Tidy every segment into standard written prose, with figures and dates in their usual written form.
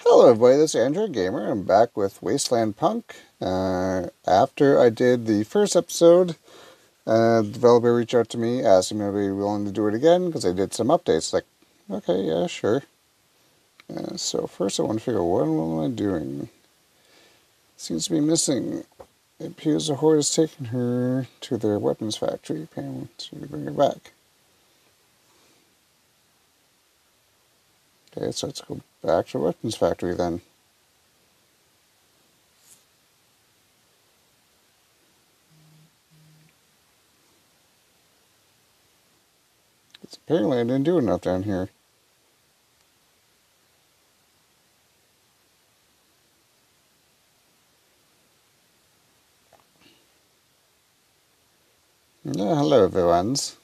Hello everybody, this is Andrew Gamer. I'm back with Wasteland Punk. After I did the first episode, the developer reached out to me asking me if I'd be willing to do it again because I did some updates. Like, okay, yeah, sure. So first I want to figure out what am I doing? Seems to be missing. It appears the Horde has taken her to their weapons factory. Pam to bring her back. Okay, so let's go back to the weapons factory then. Apparently I didn't do enough down here. Yeah, hello everyone's.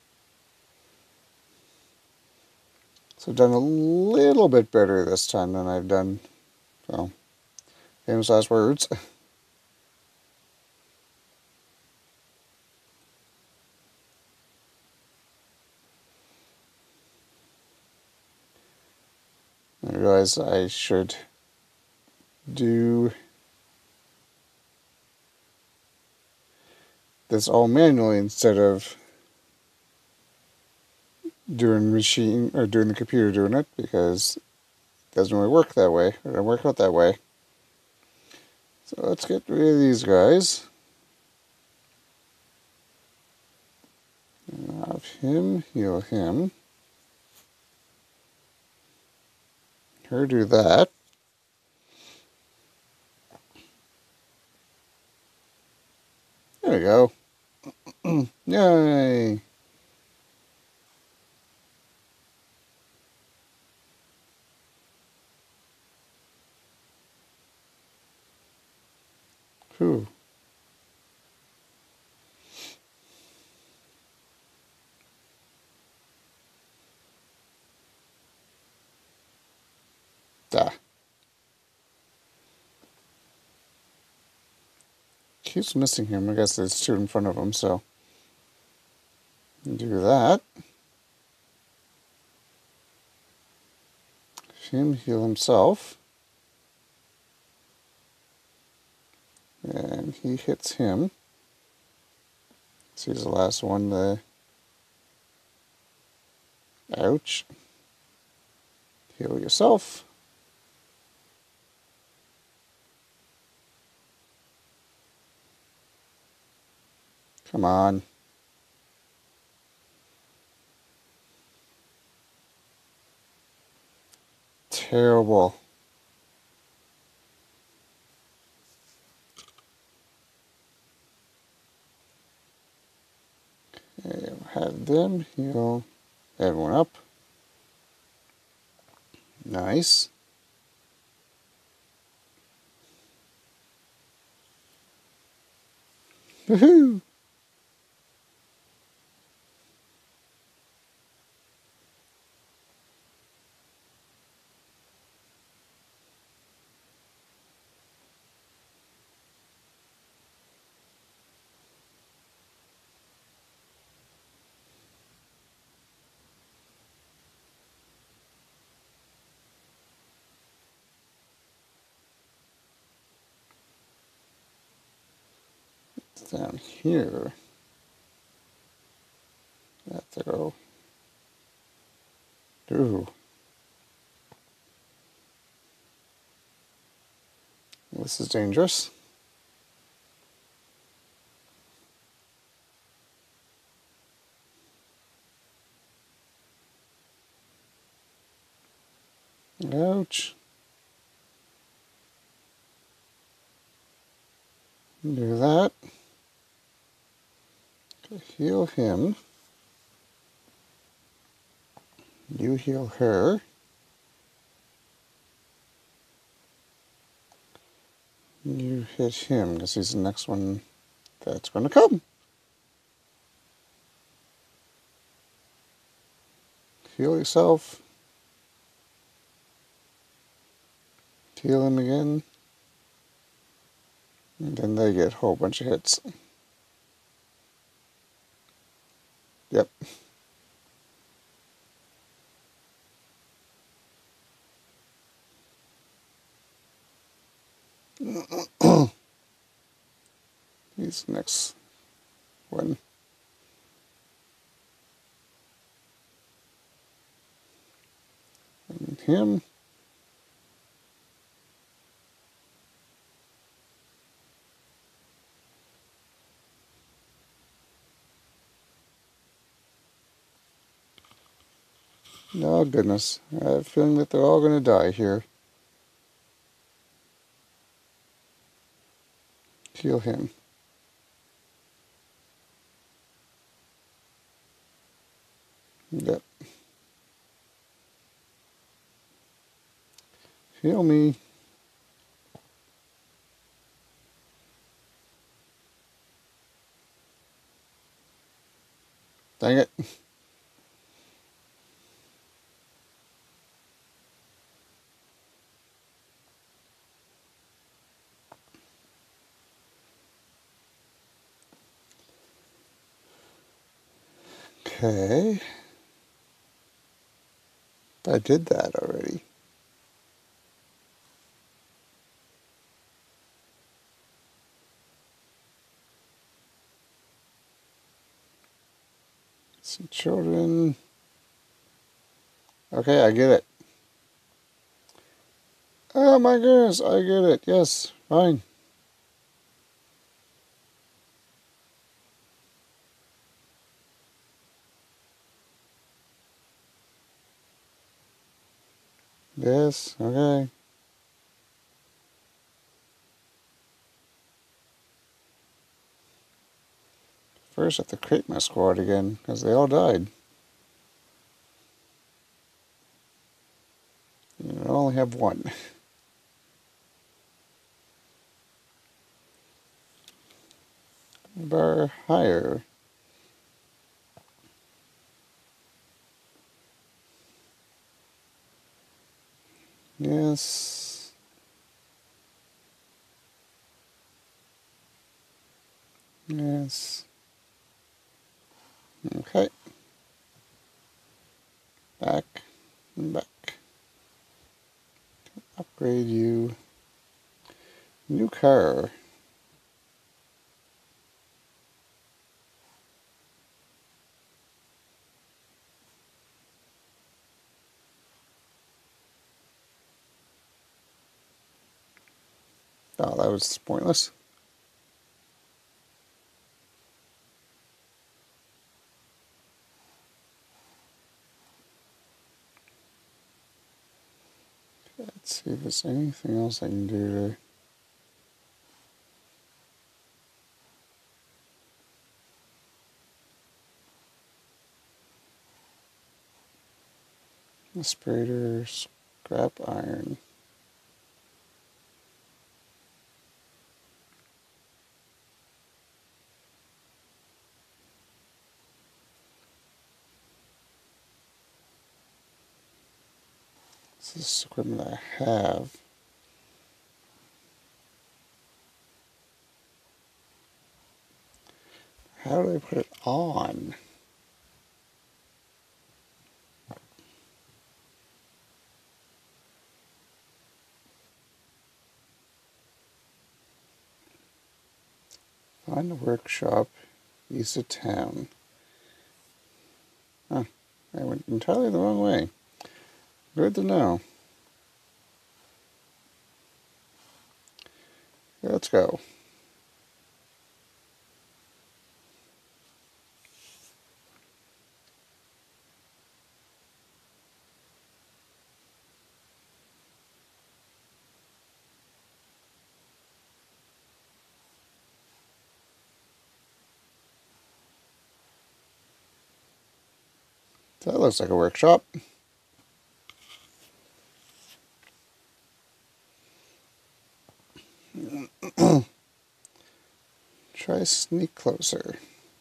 So I've done a little bit better this time than I've done, well, famous last words. I realized I should do this all manually instead of doing the computer doing it, because it doesn't really work that way. It doesn't work out that way. So let's get rid of these guys. And have him heal him. Her do that. There we go. Yay! Whew. Da. Keeps missing him. I guess there's two in front of him, so do that. Him heal himself. And he hits him. So he's the last one to... Ouch. Heal yourself. Come on. Terrible. Okay, had them heal everyone up. Nice. Woohoo! It's down here. Have to go. Ooh. This is dangerous. Ouch. Do that. Heal him. You heal her. You hit him because he's the next one that's going to come. Heal yourself. Heal him again. And then they get a whole bunch of hits. Yep. He's the next one. And him. Oh, goodness. I have a feeling that they're all going to die here. Heal him. Yep. Heal me. Dang it. Okay. I did that already. Some children. Okay, I get it. Oh my goodness, I get it. Yes, fine. Yes, okay. First, I have to create my squad again, because they all died. I only have one. Bar higher. Yes. Yes. Okay. Back and back. Upgrade you. New car. Oh, that was pointless. Let's see if there's anything else I can do to... Aspirator, scrap iron. This is equipment I have. How do I put it on? Find a workshop east of town. Huh. I went entirely the wrong way. Good to know. Let's go. That looks like a workshop. Try sneak closer.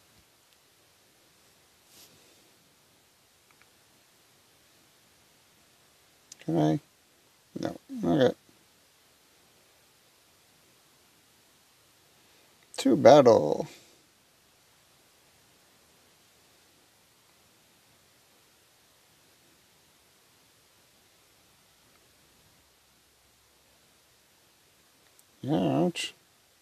Can I? No. Okay. To battle. Ouch.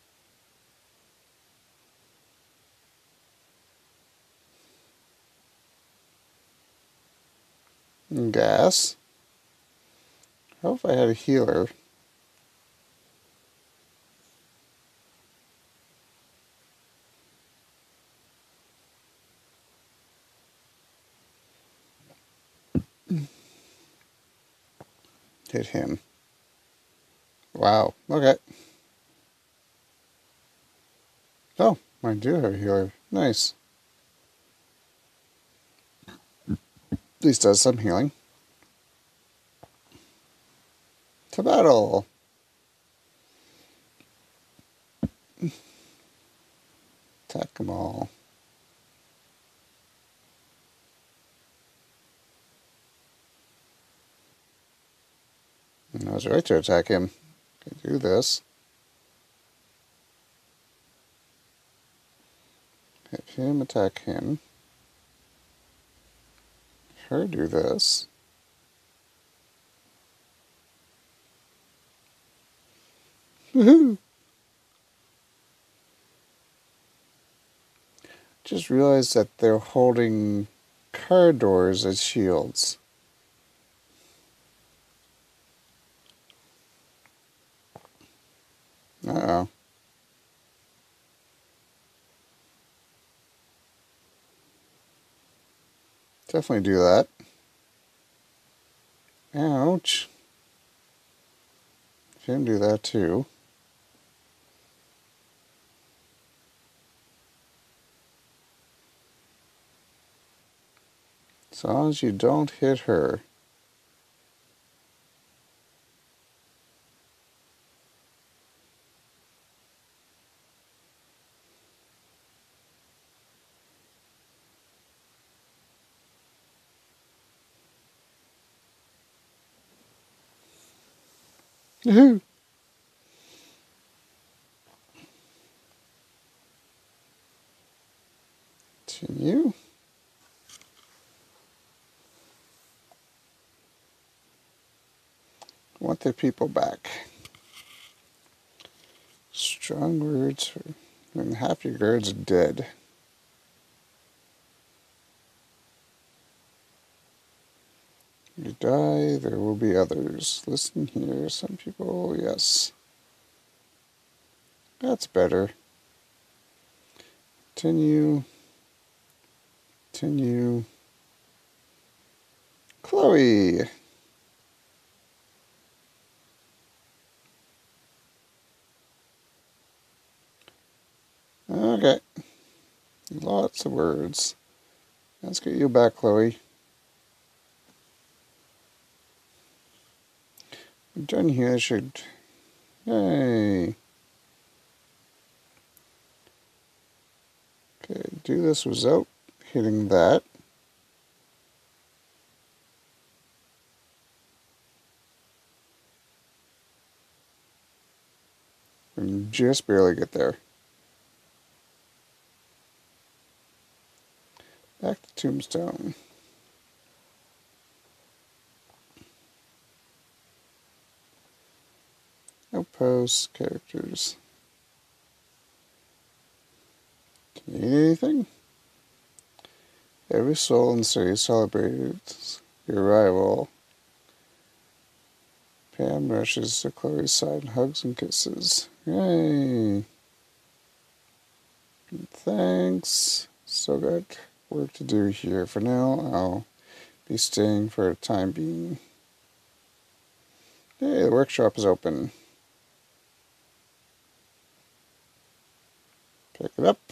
Gas. How if I had a healer? Hit him. Wow. Okay. Oh, I do have a healer. Nice. At least does some healing. To battle. Attack them all. And I was right to attack him. Can do this. Hit him, attack him. Her do this. Woohoo! Just realized that they're holding car doors as shields. Uh-oh. Definitely do that. Ouch. Shouldn't do that too. As long as you don't hit her. Woohoo! Continue. Want their people back. Strong words, and half your guards are dead. You die, there will be others. Listen here, some people, yes. That's better. Continue. Continue. Chloe! Okay. Lots of words. Let's get you back, Chloe. We're done here. Should. Yay. Okay, do this without hitting that. We can just barely get there. Back to Tombstone. Outposts, characters. Do you need anything? Every soul in the city celebrates your arrival. Pam rushes to Chloe's side and hugs and kisses. Yay! Thanks. Still got work to do here. For now, I'll be staying for a time being. Hey, the workshop is open. Pick it up.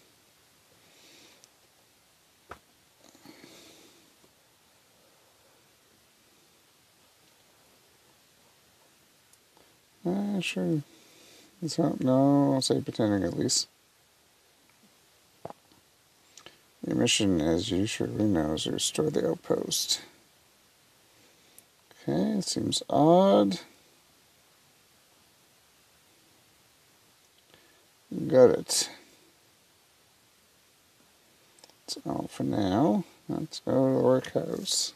Sure. It's not, no, I'll say pretending at least. Your mission, as you surely know, is to restore the outpost. Okay, it seems odd. Got it. That's all for now. Let's go to the workhouse.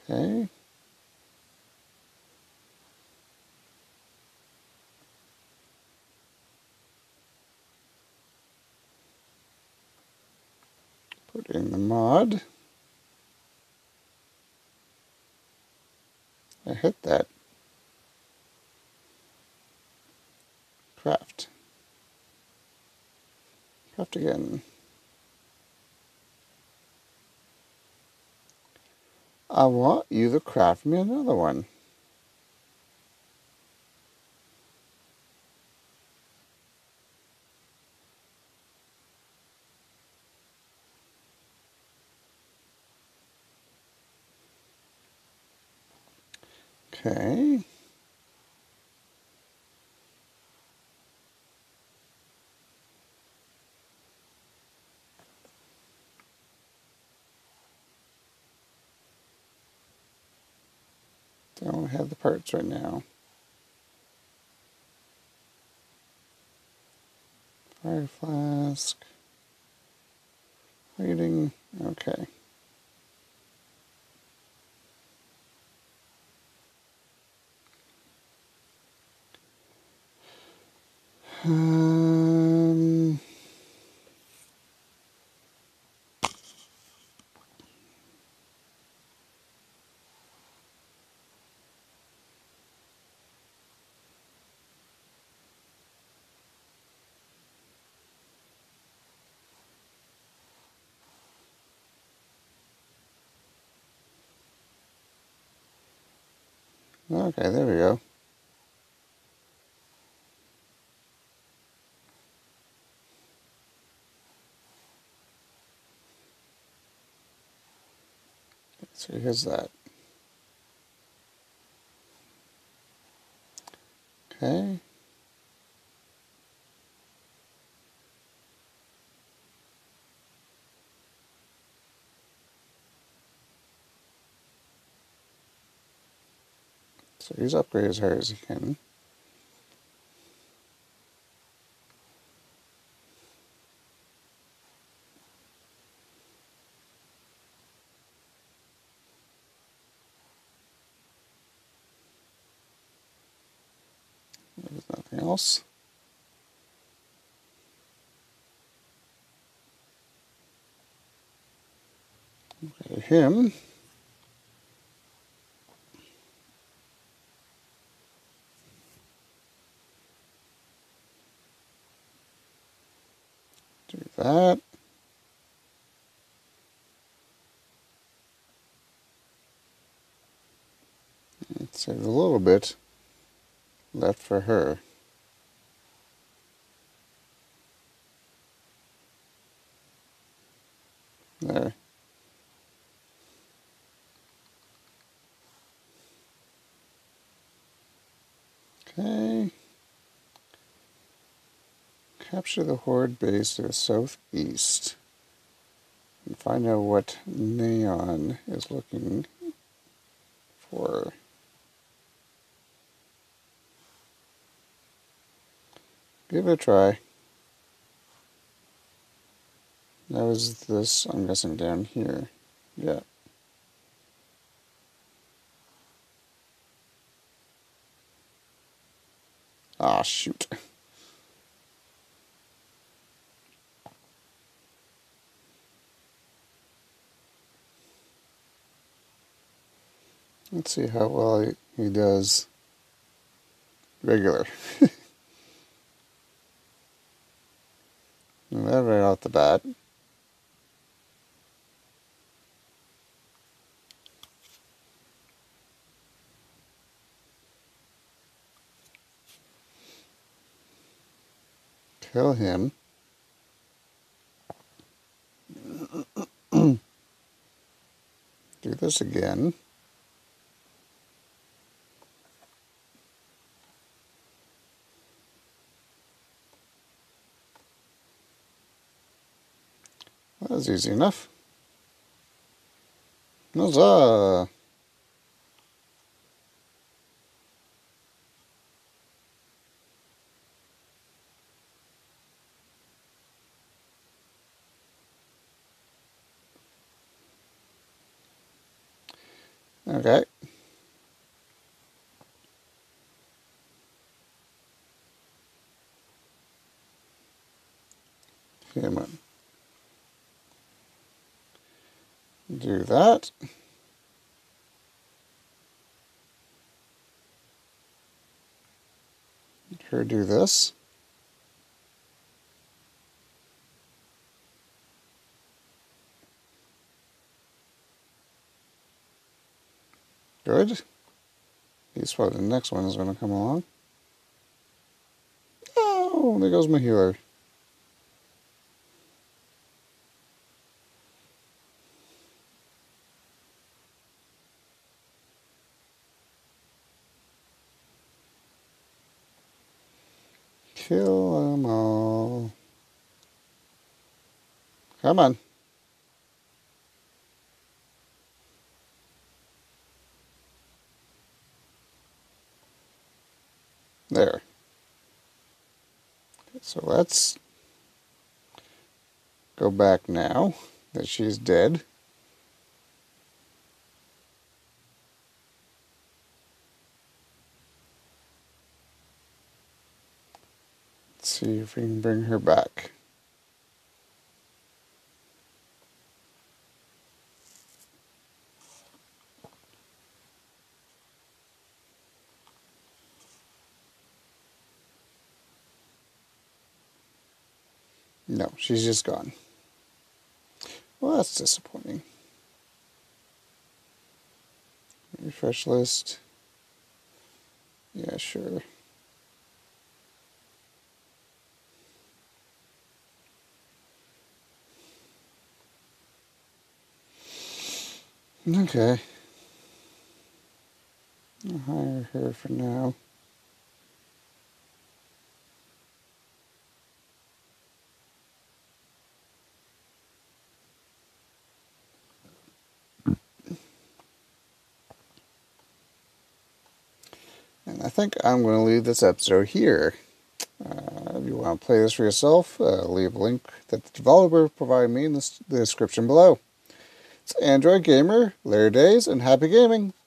Okay. Put in the mod. I hit that. Craft. Craft again. I want you to craft me another one. Okay. Don't have the parts right now. Fire flask. Waiting. Okay. Um, okay, there we go. So here's that. Okay. So he's upgraded as hard as he can. There's nothing else. Okay, him. Do that. Let's save a little bit left for her. There. Okay. Capture the Horde base to the southeast and find out what Neon is looking for. Give it a try. That was this, I'm guessing, down here. Yeah. Ah, shoot. Let's see how well he does regular. That right off the bat. Kill him. Do this again. That was easy enough. Huzzah! Okay. Come on. Do that. Her do this. Good. He's what the next one is going to come along. Oh, there goes my healer. Kill them all. Come on. There. So let's go back now that she's dead. Let's see if we can bring her back. No, she's just gone. Well, that's disappointing. Refresh list. Yeah, sure. Okay. I'll hire her for now. And I think I'm going to leave this episode here. If you want to play this for yourself, leave a link that the developer provided me in the description below. It's Android Gamer, later days, and happy gaming!